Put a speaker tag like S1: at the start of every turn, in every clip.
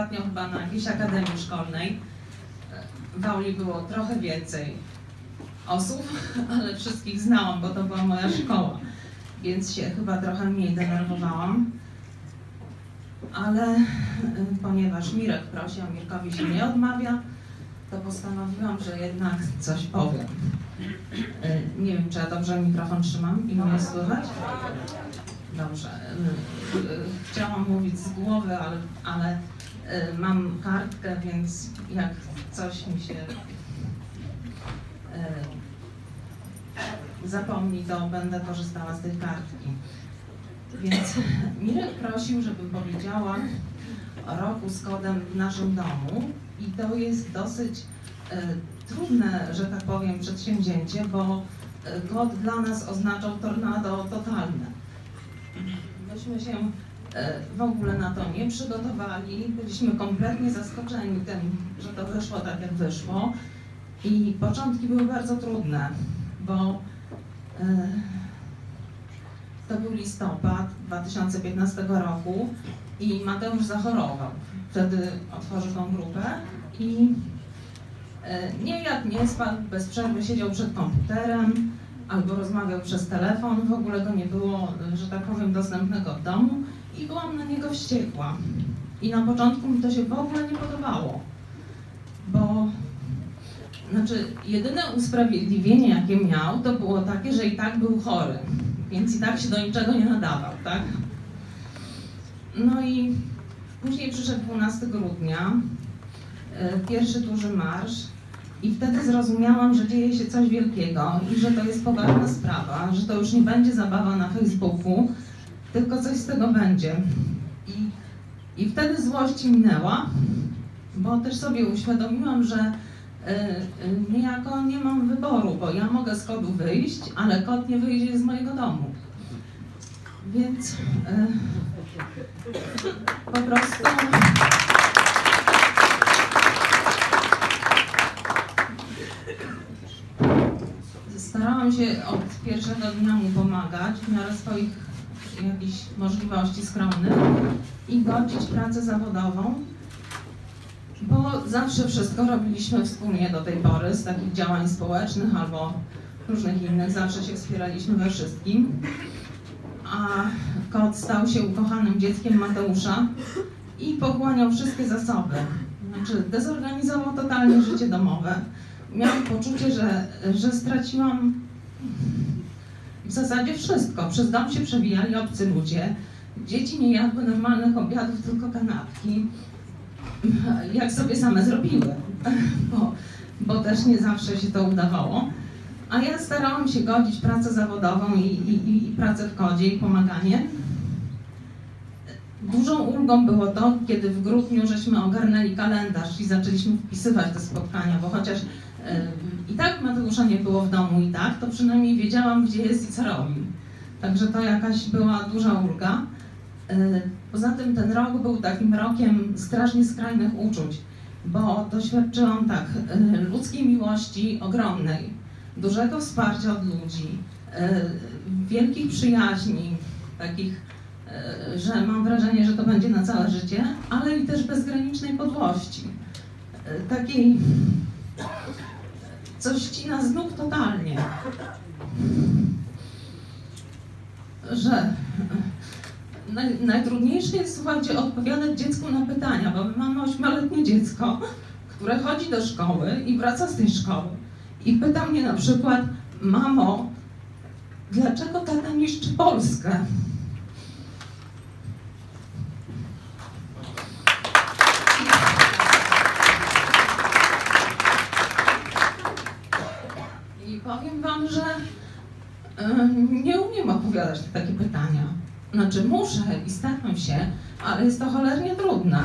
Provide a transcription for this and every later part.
S1: ostatnio chyba na jakiejś akademii szkolnej. W auli było trochę więcej osób, ale wszystkich znałam, bo to była moja szkoła, więc się chyba trochę mniej denerwowałam. Ale ponieważ Mirek prosi, a Mirkowi się nie odmawia, to postanowiłam, że jednak coś powiem. Nie wiem, czy ja dobrze mikrofon trzymam i mnie słychać? Dobrze. Chciałam mówić z głowy, ale mam kartkę, więc jak coś mi się zapomni, to będę korzystała z tej kartki. Więc Mirek prosił, żebym powiedziała o roku z kodem w naszym domu i to jest dosyć trudne, że tak powiem, przedsięwzięcie, bo kod dla nas oznaczał tornado totalne. Myśmy się w ogóle na to nie przygotowali, byliśmy kompletnie zaskoczeni tym, że to wyszło tak, jak wyszło i początki były bardzo trudne, bo to był listopad 2015 roku i Mateusz zachorował. Wtedy otworzył tą grupę i nie jadł, nie spał, bez przerwy siedział przed komputerem albo rozmawiał przez telefon, w ogóle go nie było, że tak powiem, dostępnego w domu i byłam na niego wściekła. I na początku mi to się w ogóle nie podobało, bo jedyne usprawiedliwienie, jakie miał, to było takie, że i tak był chory, więc i tak się do niczego nie nadawał, tak? No i później przyszedł 12 grudnia, pierwszy duży marsz i wtedy zrozumiałam, że dzieje się coś wielkiego i że to jest poważna sprawa, że to już nie będzie zabawa na Facebooku, tylko coś z tego będzie. I wtedy złość minęła, bo też sobie uświadomiłam, że niejako nie mam wyboru, bo ja mogę z kodu wyjść, ale kod nie wyjdzie z mojego domu. Więc po prostu starałam się od pierwszego dnia mu pomagać w miarę swoich jakichś możliwości skromnych i godzić pracę zawodową, bo zawsze wszystko robiliśmy wspólnie do tej pory, z takich działań społecznych albo różnych innych, zawsze się wspieraliśmy we wszystkim. A kot stał się ukochanym dzieckiem Mateusza i pochłaniał wszystkie zasoby. Znaczy, dezorganizował totalnie życie domowe. Miałam poczucie, że straciłam w zasadzie wszystko. Przez dom się przewijali obcy ludzie. Dzieci nie jadły normalnych obiadów, tylko kanapki. Jak sobie same zrobiły, bo też nie zawsze się to udawało. A ja starałam się godzić pracę zawodową i pracę w kodzie i pomaganie. Dużą ulgą było to, kiedy w grudniu żeśmy ogarnęli kalendarz i zaczęliśmy wpisywać te spotkania, bo chociaż i tak Mateusza nie było w domu i tak, to przynajmniej wiedziałam, gdzie jest i co robi. Także to jakaś była duża ulga. Poza tym ten rok był takim rokiem strasznie skrajnych uczuć, bo doświadczyłam tak ludzkiej miłości ogromnej, dużego wsparcia od ludzi, wielkich przyjaźni, takich, że mam wrażenie, że to będzie na całe życie, ale i też bezgranicznej podłości, takiej, coś ścina z nóg totalnie, że najtrudniejsze jest, słuchajcie, odpowiadać dziecku na pytania, bo my mamy 8-letnie dziecko, które chodzi do szkoły i wraca z tej szkoły i pyta mnie na przykład: mamo, dlaczego tata niszczy Polskę? I powiem wam, że nie umiem odpowiadać na takie pytania. Znaczy muszę i staram się, ale jest to cholernie trudne.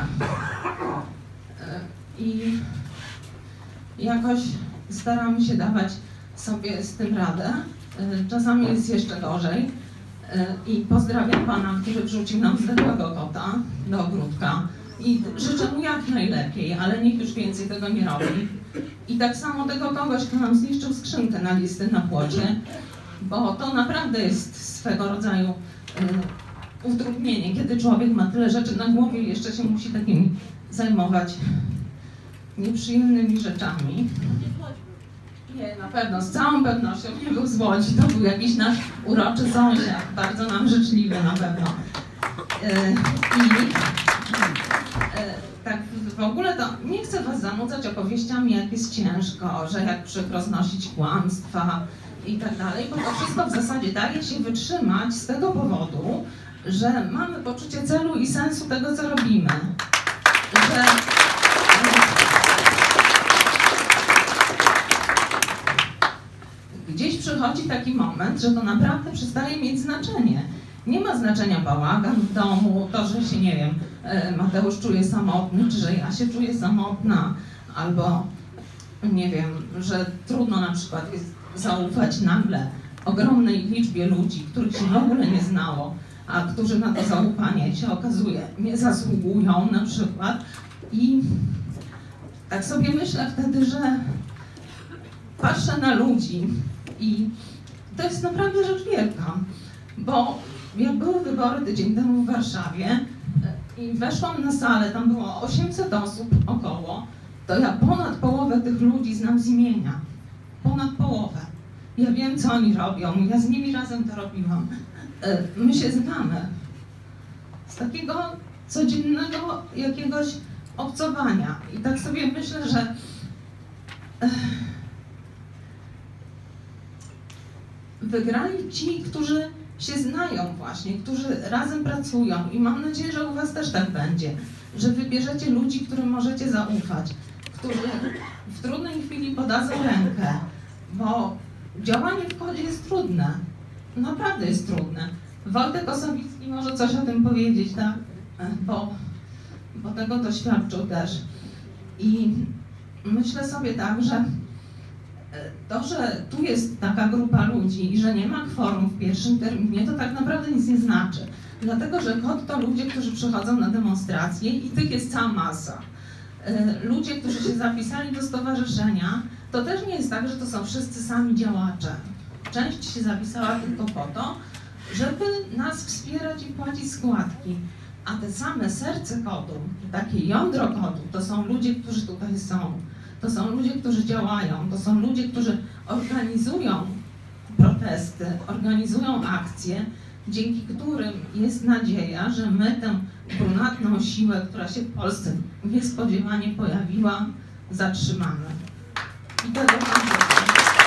S1: I jakoś staram się dawać sobie z tym radę. Czasami jest jeszcze gorzej. I pozdrawiam pana, który wrzucił nam zdechłego kota do ogródka. I życzę mu jak najlepiej, ale nikt już więcej tego nie robi. I tak samo tego kogoś, kto nam zniszczył skrzynkę na listy na płocie, bo to naprawdę jest swego rodzaju utrudnienie, kiedy człowiek ma tyle rzeczy na głowie i jeszcze się musi takimi zajmować nieprzyjemnymi rzeczami. Nie, na pewno, z całą pewnością nie był z Łodzi, to był jakiś nasz uroczy sąsiad, bardzo nam życzliwy na pewno. Tak w ogóle to nie chcę was zanudzać opowieściami, jak jest ciężko, że jak przykro znosić kłamstwa i tak dalej, bo to wszystko w zasadzie daje się wytrzymać z tego powodu, że mamy poczucie celu i sensu tego, co robimy. Że gdzieś przychodzi taki moment, że to naprawdę przestaje mieć znaczenie. Nie ma znaczenia bałagan w domu, to, że się, nie wiem, Mateusz czuje samotny, czy że ja się czuję samotna, albo, nie wiem, że trudno na przykład jest zaufać nagle ogromnej liczbie ludzi, których się w ogóle nie znało, a którzy na to zaufanie się okazuje nie zasługują na przykład. I tak sobie myślę wtedy, że patrzę na ludzi i to jest naprawdę rzecz wielka, bo jak były wybory tydzień temu w Warszawie i weszłam na salę, tam było 800 osób około, to ja ponad połowę tych ludzi znam z imienia. Ponad połowę. Ja wiem, co oni robią, ja z nimi razem to robiłam. My się znamy. Z takiego codziennego jakiegoś obcowania. I tak sobie myślę, że wygrali ci, którzy się znają właśnie, którzy razem pracują i mam nadzieję, że u was też tak będzie, że wybierzecie ludzi, którym możecie zaufać, którzy w trudnej chwili podadzą rękę, bo działanie w kodzie jest trudne, naprawdę jest trudne. Wojtek Osowicki może coś o tym powiedzieć, tak? Bo tego doświadczył też. I myślę sobie tak, że to, że tu jest taka grupa ludzi i że nie ma kworum w pierwszym terminie, to tak naprawdę nic nie znaczy. Dlatego, że KOD to ludzie, którzy przychodzą na demonstracje i tych jest cała masa. Ludzie, którzy się zapisali do stowarzyszenia, to też nie jest tak, że to są wszyscy sami działacze. Część się zapisała tylko po to, żeby nas wspierać i płacić składki. A te same serce KOD-u, takie jądro KOD-u, to są ludzie, którzy tutaj są. To są ludzie, którzy działają, to są ludzie, którzy organizują protesty, organizują akcje, dzięki którym jest nadzieja, że my tę brunatną siłę, która się w Polsce niespodziewanie pojawiła, zatrzymamy. I tego wam życzę.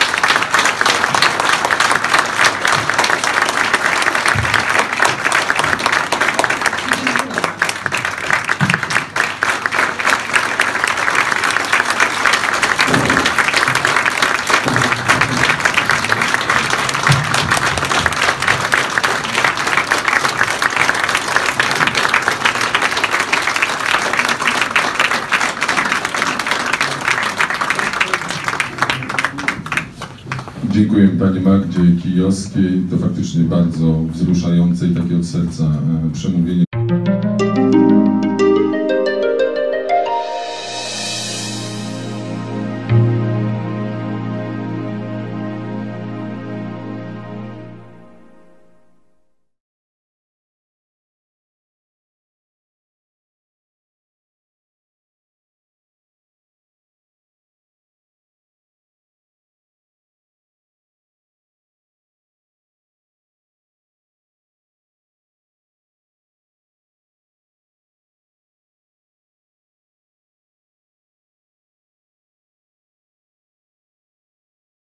S2: Dziękuję Pani Magdzie Kijowskiej. To faktycznie bardzo wzruszające i takie od serca przemówienie.